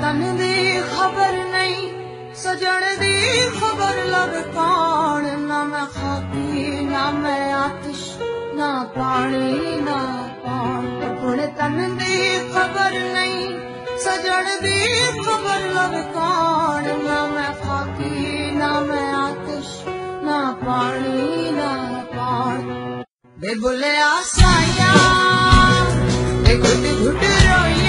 तन दी खबर नहीं, सजन दी खबर लग कौन। ना मैं खाकी ना मैं आतिश, ना पानी ना कौन। अपने तन दी खबर नहीं, सजन दी खबर लग कौन। ना मैं खाकी ना मैं आतिश, ना पानी ना कौन। बे बुले आसाया, बे घुट घुट रोई